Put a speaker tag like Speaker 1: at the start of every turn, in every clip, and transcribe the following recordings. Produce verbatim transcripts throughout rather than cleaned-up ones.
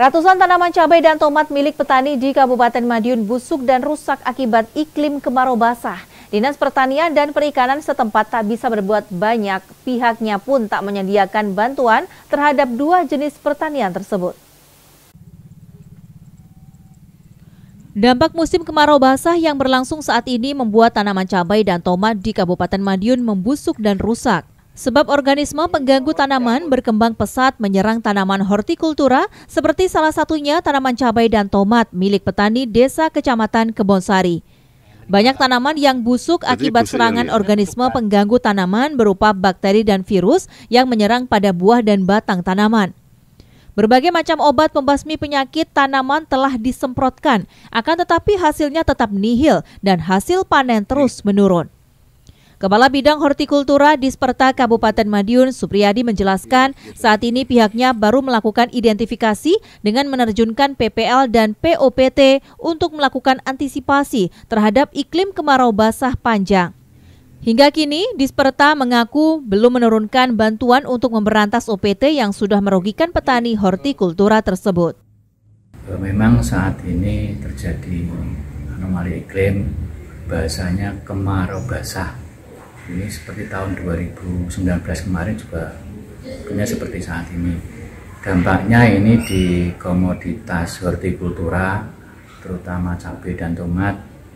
Speaker 1: Ratusan tanaman cabai dan tomat milik petani di Kabupaten Madiun busuk dan rusak akibat iklim kemarau basah. Dinas Pertanian dan Perikanan setempat tak bisa berbuat banyak, pihaknya pun tak menyediakan bantuan terhadap dua jenis pertanian tersebut. Dampak musim kemarau basah yang berlangsung saat ini membuat tanaman cabai dan tomat di Kabupaten Madiun membusuk dan rusak. Sebab organisme pengganggu tanaman berkembang pesat menyerang tanaman hortikultura seperti salah satunya tanaman cabai dan tomat milik petani Desa Kecamatan Kebonsari. Banyak tanaman yang busuk akibat serangan organisme pengganggu tanaman berupa bakteri dan virus yang menyerang pada buah dan batang tanaman. Berbagai macam obat pembasmi penyakit tanaman telah disemprotkan, akan tetapi hasilnya tetap nihil dan hasil panen terus menurun. Kepala Bidang Hortikultura Disperta Kabupaten Madiun, Supriyadi menjelaskan saat ini pihaknya baru melakukan identifikasi dengan menerjunkan P P L dan P O P T untuk melakukan antisipasi terhadap iklim kemarau basah panjang. Hingga kini, Disperta mengaku belum menurunkan bantuan untuk memberantas O P T yang sudah merugikan petani hortikultura tersebut.
Speaker 2: Memang saat ini terjadi anomali iklim, bahasanya kemarau basah. Ini seperti tahun dua ribu sembilan belas kemarin juga punya seperti saat ini. Dampaknya ini di komoditas hortikultura, terutama cabai dan tomat,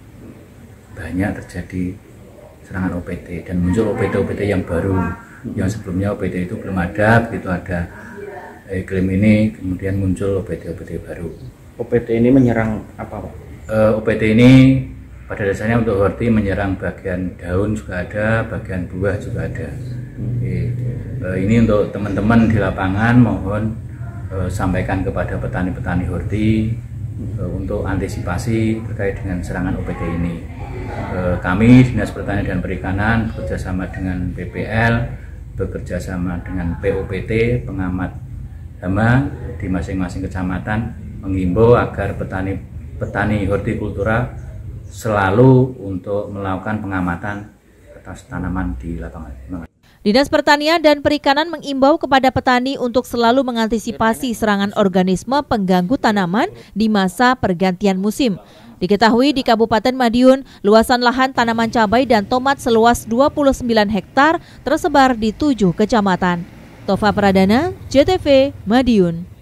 Speaker 2: banyak terjadi serangan O P T dan muncul O P T-O P T yang baru. Yang sebelumnya O P T itu belum ada, begitu ada iklim ini kemudian muncul O P T-O P T baru.
Speaker 3: O P T ini menyerang apa, Pak?
Speaker 2: Uh, O P T ini pada dasarnya untuk horti menyerang bagian daun juga ada, bagian buah juga ada. Oke. Uh, ini untuk teman-teman di lapangan mohon uh, sampaikan kepada petani-petani horti uh, untuk antisipasi terkait dengan serangan O P T ini. Uh, kami Dinas Pertanian dan Perikanan bekerjasama dengan P P L, bekerjasama dengan P O P T, pengamat hama di masing-masing kecamatan menghimbau agar petani-petani hortikultura selalu untuk melakukan pengamatan atas tanaman di lapangan.
Speaker 1: Dinas Pertanian dan Perikanan mengimbau kepada petani untuk selalu mengantisipasi serangan organisme pengganggu tanaman di masa pergantian musim. Diketahui di Kabupaten Madiun, luasan lahan tanaman cabai dan tomat seluas dua puluh sembilan hektar tersebar di tujuh kecamatan. Tova Pradana, J T V, Madiun.